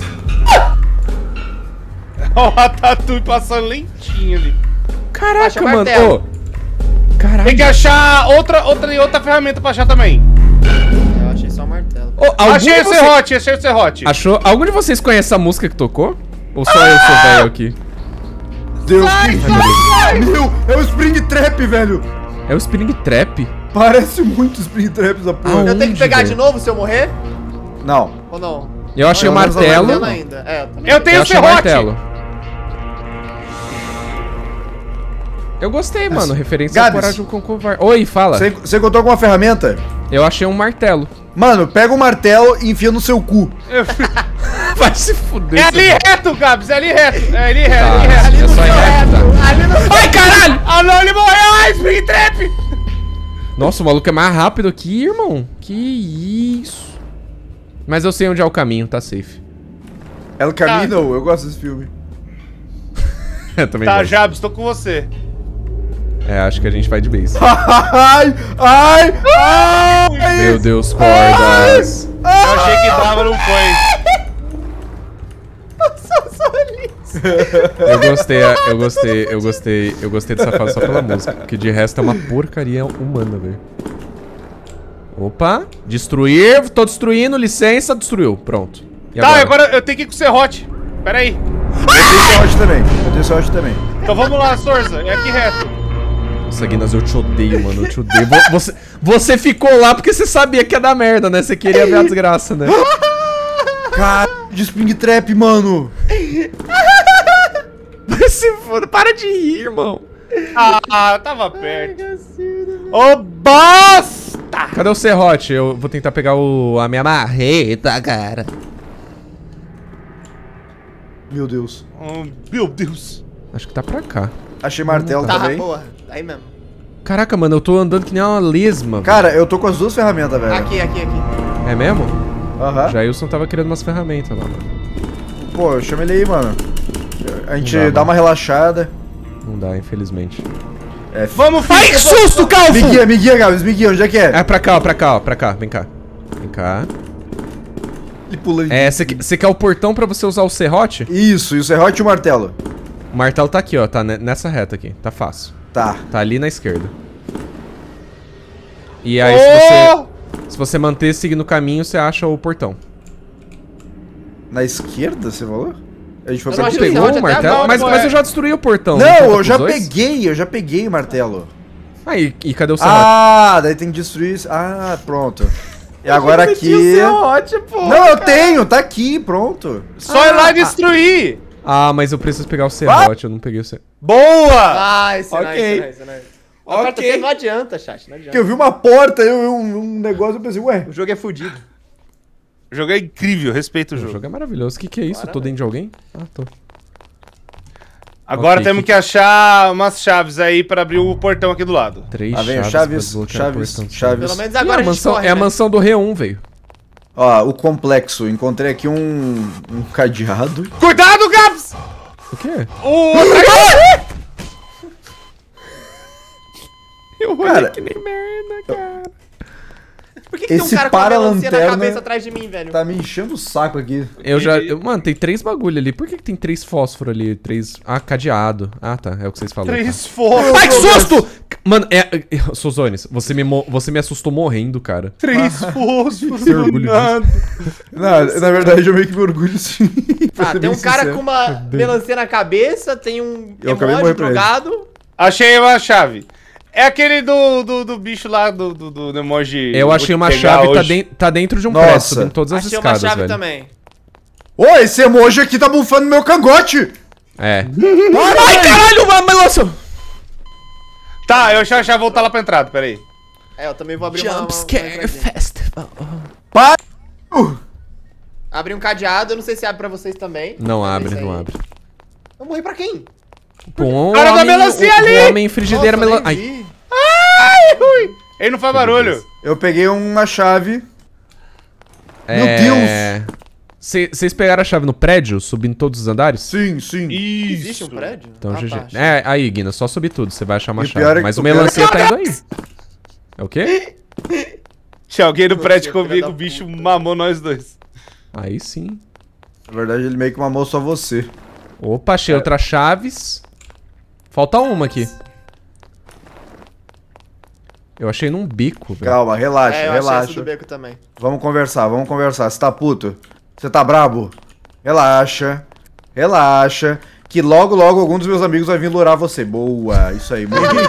Ó, o Ratatouille passando lentinho ali. Caraca, Acha mano. martelo. Ô. Caralho. Tem que achar outra, outra, outra ferramenta pra achar também. Eu achei só o martelo. Ô, algum Achei de o você- serrote, achei o serrote. Achou? Algum de vocês conhece essa música que tocou? Ou só eu sou velho aqui? Deus que... Meu, é o Spring Trap, velho! É o Spring Trap? Parece muito Spring Trap essa porra. Aonde? Eu tenho que pegar velho? de novo se eu morrer? Não. Ou não? Eu achei o Não, eu não sou martelo. Martelo ainda. É, eu também. Eu tenho Eu o achei o serrote. martelo. Eu gostei, mano. Referência à Gabs. coragem com covarde. Oi, fala. Você, você encontrou alguma ferramenta? Eu achei um martelo. Mano, pega o martelo e enfia no seu cu. Vai se fuder. É seu- ali reto, Gabs, é ali reto. É ali reto, Tá, ali reto. é só ir reto, tá. Ali no... Ai, caralho! Ah não, ele morreu! Ai, Spring Trap! Nossa, o maluco é mais rápido aqui, irmão. Que isso. Mas eu sei onde é o caminho, tá safe. El Camino, eu gosto desse filme. Eu também Tá, gosto. Jabs, tô com você. É, acho que a gente vai de base. Ai, ai, ai! Meu Deus, cordas. Eu achei que dava, não foi. Eu gostei, eu gostei, eu gostei, eu gostei dessa fase só pela música. Porque de resto é uma porcaria humana, velho. Opa, destruir, tô destruindo, licença, destruiu, pronto. E Tá, agora eu tenho que ir com o serrote. Pera aí. Eu tenho sorte também, eu tenho sorte também. Então vamos lá, Sorza, é aqui reto. Nossa, Guinness, eu te odeio, mano, eu te odeio. Vo- Você, você ficou lá porque você sabia que ia dar merda, né? Você queria ver a desgraça, né? Cara, de Spring Trap, mano. Vai se foda, para de rir, irmão. Ah, tava perto. Ô, bosta! Cadê o serrote? Eu vou tentar pegar o... a minha marreta, cara. Meu Deus. Oh, meu Deus. Acho que tá pra cá. Achei martelo Tá, também. porra. Aí mesmo. Caraca, mano, eu tô andando que nem uma lesma. Cara, eu tô com as duas ferramentas, velho. Aqui, aqui, aqui. É mesmo? Aham. Jailson tava querendo umas ferramentas lá, mano. Pô, chama ele aí, mano. A gente Não dá, dá mano. uma relaxada. Não dá, infelizmente. É, Vamos, Ai, que susto, Calfo! Me guia, me guia, Gabs, me guia, onde é que é? É pra cá, ó, pra cá, ó, pra cá, vem cá. Vem cá. Ele pula. É, você quer o portão pra você usar o serrote? Isso, e o serrote e o martelo. O martelo tá aqui, ó, tá ne- nessa reta aqui, tá fácil. Tá. Tá ali na esquerda. E aí, Oh! se você se você manter seguindo o caminho, você acha o portão. Na esquerda, você falou? A gente foi Eu pra não aqui. achei Pegou serrote o até martelo? agora, Mas, pô, mas é. eu já destruí o portão. Não, conta eu pros já dois? peguei, eu já peguei o martelo. Ah, e, e cadê o serrote? Ah, daí tem que destruir isso. Ah, pronto. E agora aqui... Serrote, pô. Não, eu tenho, tá aqui, pronto. Só ir lá e destruir. Ah, mas eu preciso pegar o serrote, eu não peguei o serrote. Boa. Ah, esse Ok. nice, nice, nice. Agora Ok. também não adianta, chat, não Porque adianta. eu vi uma porta, eu vi um, um negócio, eu pensei, ué... O jogo é fudido. O jogo é incrível, respeito o O jogo. jogo é maravilhoso. O que que é isso? Eu tô dentro de alguém? Ah, tô. Agora Ok, temos que- que achar umas chaves aí pra abrir o portão aqui do lado. Três Ah, vem, chaves, Chaves, pra desbloquear o Chaves, portão. Chaves. Pelo menos Ih, agora a a gente mansão, corre, é a né? mansão do Rei um, velho. Ó, o complexo. Encontrei aqui um, um cadeado. Cuidado, Gabs! O quê? O... Eu Cara, que nem merda, cara. Por que, que tem um esse cara com a melancia na para-lanterna cabeça atrás de mim, velho? Tá me enchendo o saco aqui. Eu já... eu- mano, tem três bagulho ali. Por que, que tem três fósforos ali? Três... Ah, cadeado. Ah, tá. É o que vocês falaram. Três fofos. Ai, que susto! Mano, é... Sozones, você me, mo- você me assustou morrendo, cara. Três fósforos Tem orgulho do nada. Não, na verdade eu meio que me orgulho sim. pra Ah, ser tem bem um cara sincero. com uma melancia na cabeça, tem um Eu acabei de emoji morrer pra ele. drogado. Achei uma chave. É aquele do, do, do bicho lá, do, do, do emoji. Eu achei uma pegar chave, tá, hoje. den tá dentro de um Nossa. prédio, subindo todas as Achei uma escadas, chave velho. também. Ô, esse emoji aqui tá bufando meu cangote! É. Ai, caralho, uma melancia! Tá, eu já, já voltar lá pra entrada, peraí. É, eu também vou abrir uma... uma, uma Jumpscare entradinha. Festival. Para! Abri um cadeado, eu não sei se abre pra vocês também. Não Vamos ver abre, isso não aí. abre. Eu morri pra quem? Pô, um Cara da homem, melancia um, ali! um homem frigideira Nossa, melancia. nem Ai, vi. Ai, ui. Ele não faz barulho. Eu peguei uma chave. Meu é... Vocês pegaram a chave no prédio, subindo todos os andares? Sim, sim. Existe um prédio? Então, Ah, G G. tá, achei. É, aí, Guina, só subir tudo, você vai achar uma E o chave. pior é que- Mas o o pior é melancia que- tá indo aí. É o quê? Tinha alguém no prédio filha comigo, da o bicho mamou nós dois. Aí sim. Na verdade ele meio que mamou só você. Opa, achei outras chaves. Falta uma aqui. Eu achei num bico, velho. Calma, relaxa, É, eu achei essa relaxa. do beco também. Vamos conversar, vamos conversar. Você tá puto? Você tá brabo? Relaxa. Relaxa. Que logo, logo algum dos meus amigos vai vir lurar você. Boa, isso aí. Muito bem.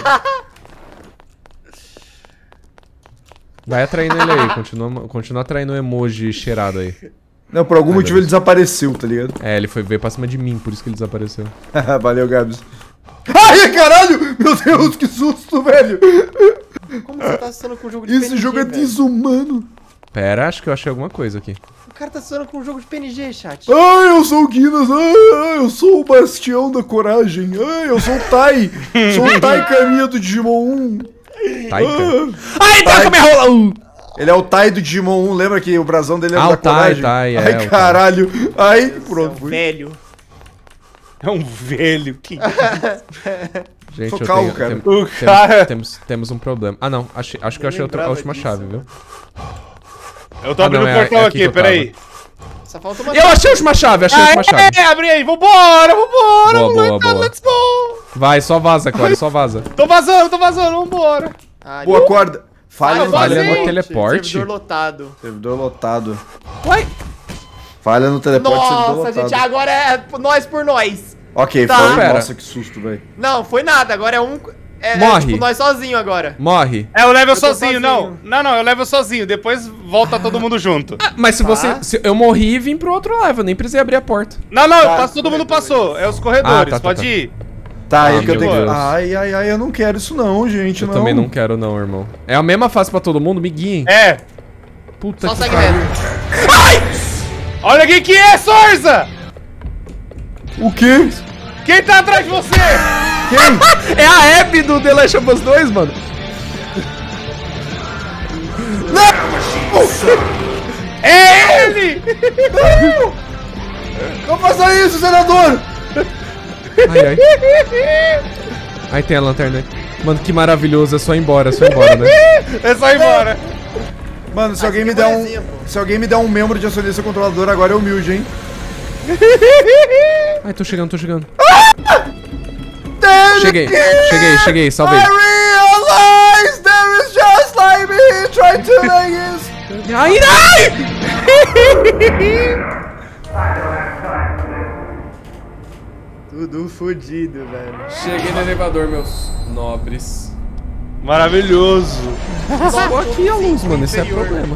Vai atraindo ele aí, continua, continua atraindo o emoji cheirado aí. Não, por algum Ai, motivo meu ele desapareceu, tá ligado? É, ele foi veio pra cima de mim, por isso que ele desapareceu. Valeu, Gabs. Ai, caralho! Meu Deus, que susto, velho! Como você tá assustando com um jogo de Esse P N G, jogo é velho? desumano. Pera, acho que eu achei alguma coisa aqui. O cara tá assustando com um jogo de P N G, chat. Ai, eu sou o Guinness. Ai, eu sou o bastião da coragem. Ai, eu sou o Tai. Sou o Tai Caminha do Digimon um. Taika. Ah, Ai, tá com a minha rola! Uh! ele é o Tai do Digimon um. Lembra que o brasão dele é Ah, da o Tai, coragem? Tai, é, o Ai, Tai. caralho. Ai, Você é um pronto. Fui. velho. É um velho. Que... Gente, Sou eu calmo, tenho, cara. tem- O temos, cara- temos, temos um problema. Ah, não. Achei, acho que eu achei outra, a lembrava última disso. chave, viu? Eu tô Ah, abrindo não, o é- portão é aqui aqui, que eu peraí. Só falta uma... Eu achei a última chave, achei a Ah, última chave. é, abre aí, vambora, vambora. Boa, boa, let's go, boa. Let's go. Vai, só vaza, Cláudio, só vaza. Tô vazando, tô vazando, vambora. Ah, Boa, acorda. Falha no falha no teleporte. teleporte. Servidor lotado. Servidor lotado. Uai! Falha no teleporte, servidor Nossa, lotado. gente, agora é nós por nós. Ok, Tá. foi. Pera. Nossa, que susto, velho. Não, foi nada, agora é um... É, é Morre. tipo nós sozinho agora. Morre. É, eu levo Eu tô sozinho, não. sozinho. Não, não, eu levo sozinho. Depois volta todo mundo junto. Ah, mas se você. Se eu morri e vim pro outro level, nem precisei abrir a porta. Não, não, Tá, passo, todo mundo passou. É os corredores, Ah, tá, tá, pode tá. ir. Tá, Ah, aí que eu meu tenho que... Deus. Ai, ai, ai, eu não quero isso não, gente, Eu não. também não quero não, irmão. É a mesma fase pra todo mundo, me guiem. É. Puta Só que segue pariu. reto. Olha quem que é, Sorza! O quê? Quem tá atrás de você? É a Abby do The Last of Us dois, mano. É ele! Não faça isso, senador! Ai, ai. Aí tem a lanterna aí. Mano, que maravilhoso, é só ir embora, é só ir embora, né? É só ir embora. Mano, se Ah, alguém que me der um... bonezinho, pô. Se alguém me der um membro de acionista controlador, agora é humilde, hein? Ai, tô chegando, tô chegando. Damn Cheguei, it! cheguei, cheguei, salvei. I realize there is just like me trying to like this. Ai, ai! Tudo fodido, velho. Cheguei no elevador, meus nobres. Maravilhoso. Só aqui a luz, mano, esse é o problema.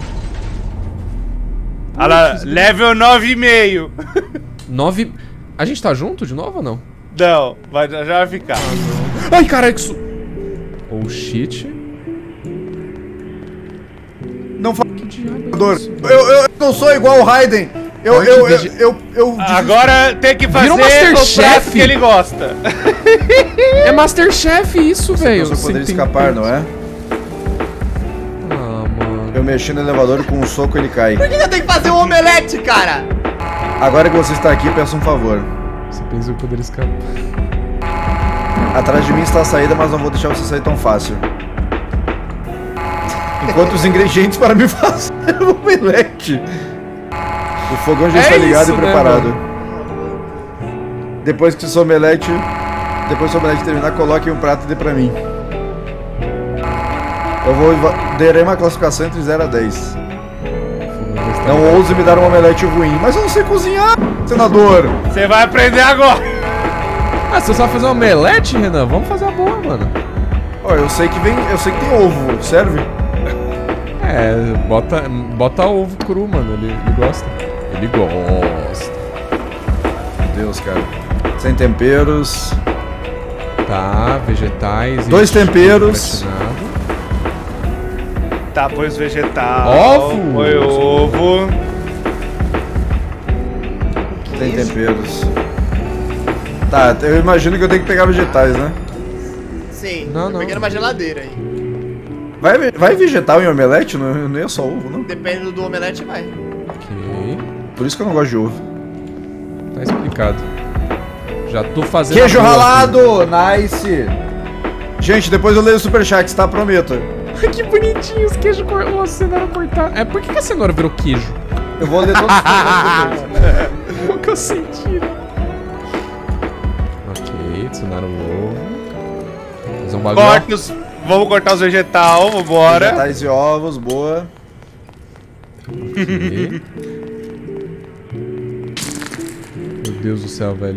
Olha lá, level nove e meio. Nove... A gente tá junto de novo ou não? Não, vai, já vai ficar. Ai, caralho, que su... Oh, shit. Não fala. Que diabo é Dor. isso? Eu, eu, eu não sou igual o Raiden. Eu, Forte eu, eu, vege- eu, eu, Agora tem que fazer Virou o Masterchef. prato que ele gosta. É Masterchef isso, velho. eu só poderia Sem escapar, não é? Ah, mano. Eu mexi no elevador com um soco ele cai. Por que eu tenho que fazer um omelete, cara? Agora que você está aqui, peço um favor. Você pensa que eu poderia escapar. Atrás de mim está a saída, mas não vou deixar você sair tão fácil. Enquanto os ingredientes para me fazer o omelete. O fogão já É está ligado isso, e né, preparado. Depois que o seu omelete... Depois que o omelete terminar, coloque um prato e dê pra mim. Eu vou... Darei uma classificação entre zero a dez. Não ouse me dar um omelete ruim. Mas eu não sei cozinhar, senador. Você vai aprender agora. Ah, você só vai fazer um omelete, Renan? Vamos fazer a boa, mano. Ó, eu sei que vem... Eu sei que tem ovo. Serve? É, bota, bota ovo cru, mano. Ele, ele gosta. Ele gosta. Meu Deus, cara. Sem temperos. Tá, vegetais. Dois e temperos. gratinado. Tá, pôs vegetal. Ovo. Põe ovo. Tem temperos. Tá, eu imagino que eu tenho que pegar vegetais, né? Sim, Não, eu não. peguei numa geladeira aí. Vai, vai vegetal em omelete? Não, não é só ovo, não? Dependendo do omelete, vai. Ok. Por isso que eu não gosto de ovo. Tá explicado. Já tô fazendo. Queijo a boa ralado! Nice! Gente, depois eu leio o superchat, tá? Prometo. aqui. Que bonitinho os queijos cor... oh, a cenoura cortada. É, por que, que a cenoura virou queijo? Eu vou ler todos os superchats depois. Qual que é o sentido? Ok, adicionar o ovo. Fazer um bagulho. Corta os... Vamos cortar os vegetal, vambora. Vegetais e ovos, boa. Ok. Meu Deus do céu, velho.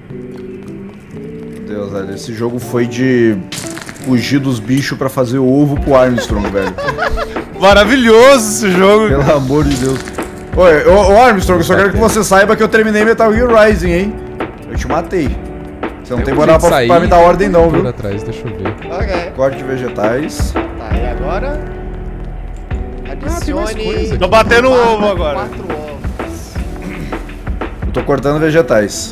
Meu Deus, velho. Esse jogo foi de fugir dos bichos pra fazer ovo pro Armstrong, velho. Maravilhoso esse jogo. Pelo amor de Deus. Oi, ô, ô Armstrong, eu só quero que você saiba que eu terminei Metal Gear Rising, hein? Eu te matei. Você não tem um moral jeito de pra, sair pra me dar ordem não, por viu? atrás, deixa eu ver. Ok. Corte de vegetais. Tá, e agora? Adicione... coisa aqui. Tô batendo quatro- ovo agora. Quatro ovos. Eu tô cortando vegetais.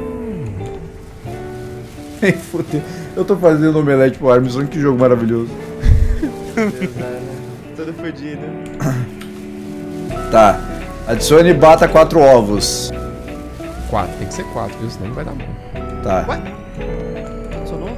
Ei, fudeu. Eu tô fazendo omelete pro Armstrong, que jogo maravilhoso. Todo fodido. Tá. Adicione e bata quatro ovos. Quatro, tem que ser quatro, viu? Senão não vai dar bom. Tá. Ué? Sou no outro?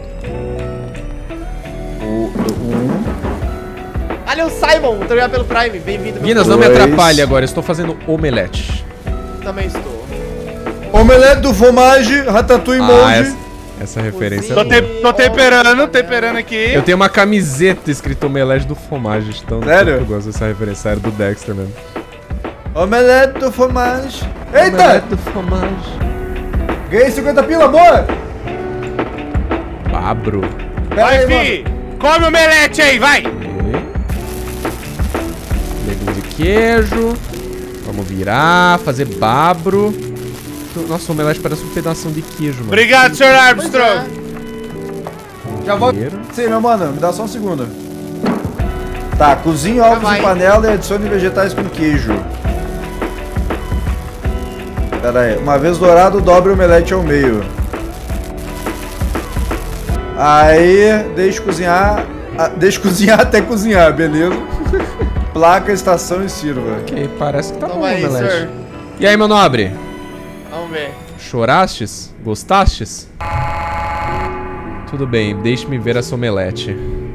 O, um. Valeu, Simon! Muito obrigado pelo Prime. Bem-vindo. meu Guinness, não me Dois. atrapalhe agora, eu estou fazendo omelete. filho. Também estou. Omelete do fromage, ratatouille Ah, molde. essa, essa referência é Tô, boa. te- tô temperando, temperando aqui. Eu tenho uma camiseta escrito omelete do fromage, então Sério? eu gosto dessa referência, era do Dexter mesmo. Omelete do fromage. Eita! Omelete do fromage. Ganhei cinquenta pila, boa! Babro. Pera Vai, aí, fi! Come o omelete aí, vai! Legume de queijo. Vamos virar, fazer babro. Nossa, o omelete parece um pedação de queijo, mano. Obrigado, senhor Pois Armstrong. é. Já volto. Sim, meu mano, me dá só um segundo. Tá, cozinhe ovos vai. em panela e adicione vegetais com queijo. Pera aí, uma vez dourado, dobre o omelete ao meio. Aí, deixe cozinhar, ah, deixe cozinhar até cozinhar, beleza? Placa, estação e sirva. Ok, parece que tá bom o Toma aí, omelete. senhor. E aí, meu nobre? Vamos ver. Chorastes? Gostastes? Tudo bem, deixe-me ver essa omelete.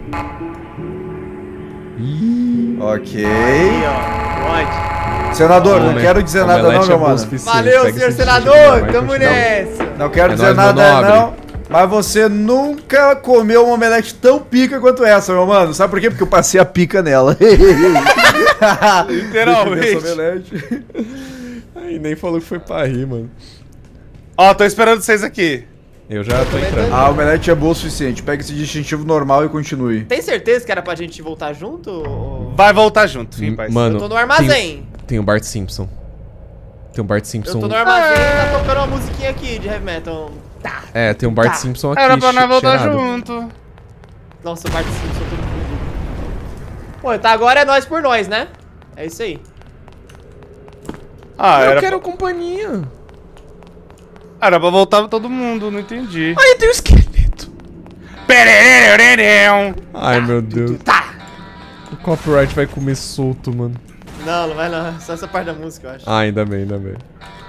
Ok. Aí, ó. Pode. Senador, não Ome- quero dizer nada omelete não, meu é bom o mano. suficiente. Valeu, Pega senhor esse senador. tiro, vai, Tamo continua. nessa. Não quero É dizer nóis, meu nada nobre. não, mas você nunca comeu uma omelete tão pica quanto essa, meu mano. Sabe por quê? Porque eu passei a pica nela. Literalmente. Deixa eu ver essa omelete. Ai, nem falou que foi pra rir, mano. Ó, tô esperando vocês aqui. Eu já tô entrando. A omelete é boa o suficiente. Pega esse distintivo normal e continue. Tem certeza que era pra gente voltar junto? Ou... Vai voltar junto, fim, pai. Mano, Eu tô no armazém. Tem, tem o Bart Simpson. Tem o Bart Eu Simpson. tô no armazém e tá tocando uma musiquinha aqui de heavy metal. Tá. É, tem o Bart Tá. Simpson aqui. Era pra nós voltar cheirado. junto. Nossa, o Bart Simpson todo mundo. Pô, tá, agora é nós por nós, né? É isso aí. Ah, Eu era, quero companhia. pra... era pra voltar todo mundo, não entendi. Ai, tem o esqueleto. Perererererem. Ai, meu Deus. Tá. O copyright vai comer solto, mano. Não, não vai não. Só essa parte da música, eu acho. Ah, ainda bem, ainda bem.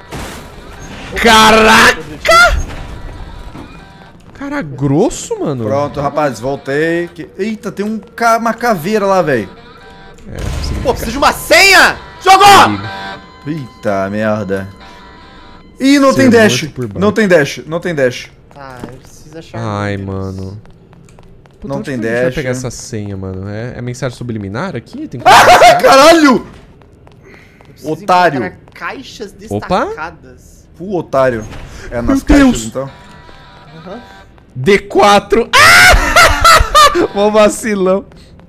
Caraca! Cara, grosso, mano. Pronto, rapaz, voltei. Que- Eita, tem um ca... uma caveira lá, velho. É, preciso Pô, precisa de uma senha! Jogou! Eita merda. Ih, não Ser tem dash. morto por baixo. Não tem dash, não tem dash. Tá, eu preciso achar... Ai, números. mano. Puta, Não onde tem que a gente vai dash. pegar essa senha, mano? É, é mensagem subliminar aqui? Tem que... Ah, caralho! Eu preciso Otário. encontrar caixas Opa. destacadas. Pô, otário. É nas Meu caixas, Deus. então. D quatro. Ah! Mó vacilão.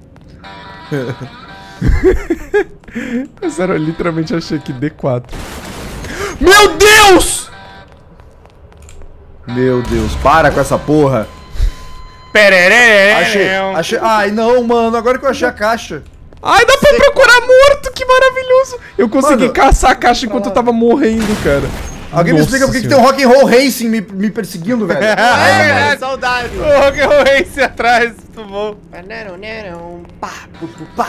Eu sério, eu literalmente achei que D quatro. Meu Deus! Meu Deus, para com essa porra. Perererererem. Achei, achei. Ai, não, mano, agora que eu achei a caixa. Ai, dá pra procurar morto, que maravilhoso! Eu consegui Mano, caçar a caixa enquanto eu tava morrendo, cara. Alguém me Nossa explica por que que tem Senhora. um Rock'n'Roll Racing me, me perseguindo, velho. É, É, cara, saudade. O Rock'n'Roll Race atrás, muito bom. Pá, pu, pu, pá.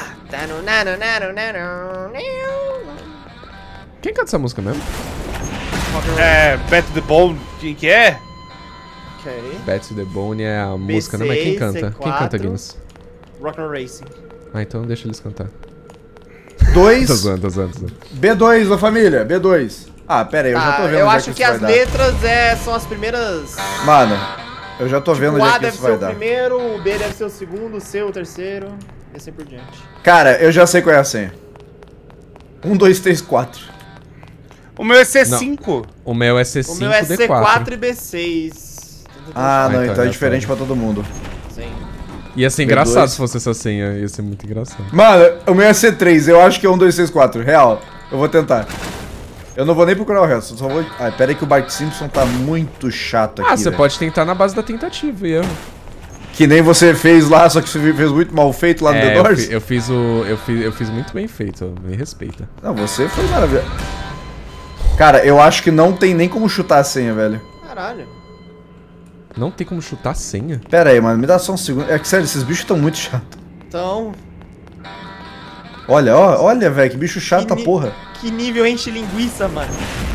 Quem canta essa música mesmo? É, Bet the Bone, quem que é? Ok. Betsy the Bone é a música, né? Mas quem canta? C Quem canta, quatro. Guinness? Rock'n'Roll Racing. Ah, então deixa eles cantar. Dois. Tô zoando, tô zoando, tô zoando. B dois, ô família, B dois. Ah, pera aí, eu já Tá, tô vendo eu onde é acho que que isso as vai dar. letras é, são as primeiras. Mano, eu já tô vendo O onde A é que deve isso ser vai o dar. primeiro, o B deve ser o segundo, o C o terceiro, e assim por diante. Cara, eu já sei qual é a senha. Um, dois, três, quatro. O meu é C cinco. O meu é C O cinco, meu é D C quatro. quatro e B seis. Ah, Ah, não, então então é já diferente tá. pra todo mundo. Sim. Ia ser B engraçado dois. se fosse essa senha, ia ser muito engraçado. Mano, o meu é C três, eu acho que é um, dois, três, quatro. Real, eu vou tentar. Eu não vou nem procurar o resto, eu só vou... Ai, pera aí que o Bart Simpson tá muito chato aqui, Ah, você velho. pode tentar na base da tentativa e erro. Que nem você fez lá, só que você fez muito mal feito lá no The É, eu, Doors. fi- eu fiz o. Eu fiz, eu fiz muito bem feito, me respeita. Não, você foi maravilhoso. Cara, eu acho que não tem nem como chutar a senha, velho. Caralho. Não tem como chutar a senha? Pera aí, mano, me dá só um segundo. É que sério, esses bichos tão muito chatos. Então, Olha, ó, olha, velho, que bicho chato a ni- porra. que nível enche linguiça, mano.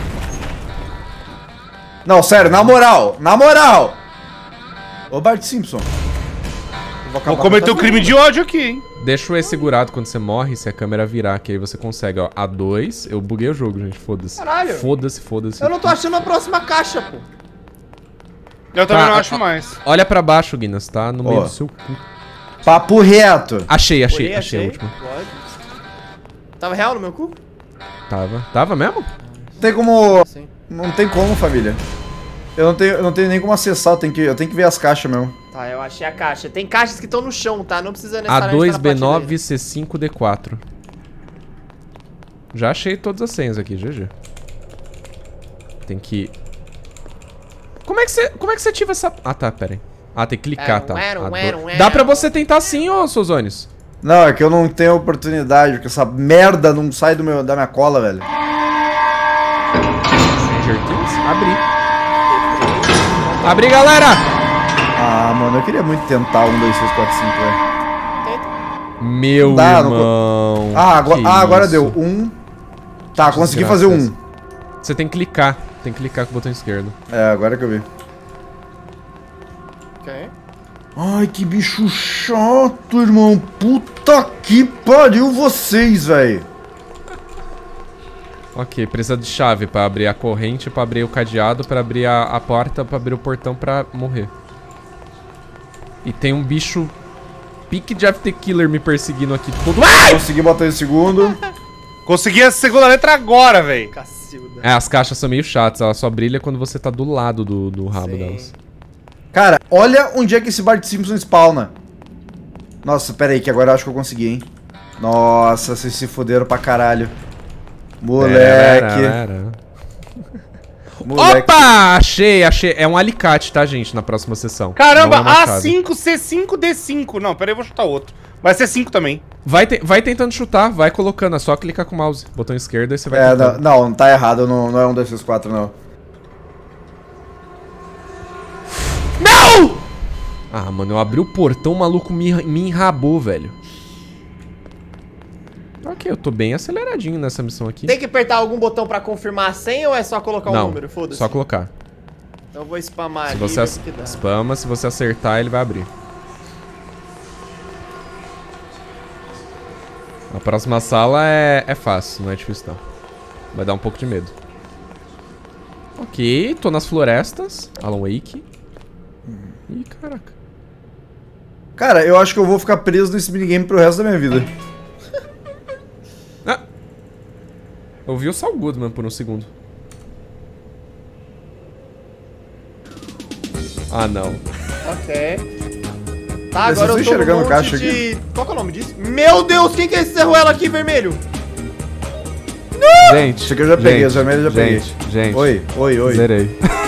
Não, sério, na moral, na moral. Ô, Bart Simpson. Eu Vou acabar cometer com um essa crime de ódio aqui, hein? Deixa o E segurado quando você morre, se a câmera virar, que aí você consegue, ó. A dois. Eu buguei o jogo, gente, foda-se. Caralho. Foda-se, foda-se. Eu não tô achando a próxima caixa, pô. Eu também Tá, não a- acho a- mais. Olha pra baixo, Guinness, tá? No meio Ó. do seu cu. Papo reto. Achei, achei, Olhei, achei a última. Lógico. Tava real no meu cu? Tava. Tava mesmo? Não tem como... Sim. Não tem como, família. Eu não tenho, eu não tenho nem como acessar, eu tenho que, eu tenho que ver as caixas mesmo. Tá, eu achei a caixa. Tem caixas que estão no chão, tá? Não precisa A necessariamente dois, tá B na nove, prateleira. C cinco, D quatro. Já achei todas as senhas aqui, G G. Tem que... Como é que você, como é que você ativa essa... Ah, tá, pera aí. Ah, tem que clicar, tá. Uero, Ah, uero, do- uero. Dá pra você tentar sim, ô Souzones. Não, é que eu não tenho oportunidade, porque essa merda não sai do meu, da minha cola, velho. Stranger Things? Abri. Abri, galera! Ah, mano, eu queria muito tentar um, dois, três, quatro, cinco, velho. Meu Não dá, não irmão. Ah, agora, que ah, agora isso? deu. Um. Tá, consegui fazer um. Você tem que clicar. Tem que clicar com o botão esquerdo. É, agora que eu vi. Ok. Ai, que bicho chato, irmão. Puta que pariu vocês, velho. Ok, precisa de chave pra abrir a corrente, pra abrir o cadeado, pra abrir a, a porta, pra abrir o portão, pra morrer. E tem um bicho pique Jeff the Killer me perseguindo aqui todo... Ai! Consegui botar em segundo. Consegui a segunda letra agora, velho. Cacilda. É, as caixas são meio chatas, ela só brilha quando você tá do lado do, do rabo Sim. delas. Cara, olha onde é que esse Bart Simpson spawna. Nossa, pera aí, que agora eu acho que eu consegui, hein. Nossa, vocês se fuderam pra caralho. Moleque. Pera, pera. Moleque. Opa! Achei, achei. É um alicate, tá, gente, na próxima sessão. Caramba, Não é uma A chave. cinco, C cinco, D cinco. Não, pera aí, eu vou chutar outro. Vai ser cinco também. Vai, te- vai tentando chutar, vai colocando, é só clicar com o mouse. Botão esquerdo, aí você vai É, não, tentando. não, não tá errado, não, não é um, dois, três, quatro, não. Não! Ah, mano, eu abri o portão, o maluco me, me enrabou, velho. Ok, eu tô bem aceleradinho nessa missão aqui. Tem que apertar algum botão pra confirmar a senha ou é só colocar um Não, número? Foda-se. só colocar. Então eu vou spamar Se ali você e ver ac- o que dá. spama, se você acertar, ele vai abrir. A próxima sala é, é fácil, não é difícil não. Vai dar um pouco de medo. Ok, tô nas florestas. Alan Wake. Ih, caraca. Cara, eu acho que eu vou ficar preso nesse minigame pro resto da minha vida. Ah! Eu vi o Saul Goodman por um segundo. Ah, não. Ok. Tá, Vocês agora eu tô estão no enxergando monte caixa de... Qual que é o nome disso? Meu Deus, quem que é esse serruela aqui, vermelho? Gente, Isso aqui eu já peguei, gente, os vermelhos eu já peguei. gente, gente. Oi, oi, oi. Zerei.